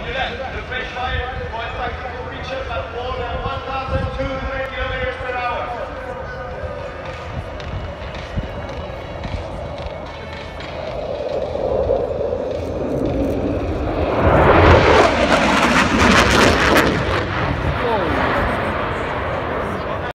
The fresh fire, for tactical creature, but more than 1,002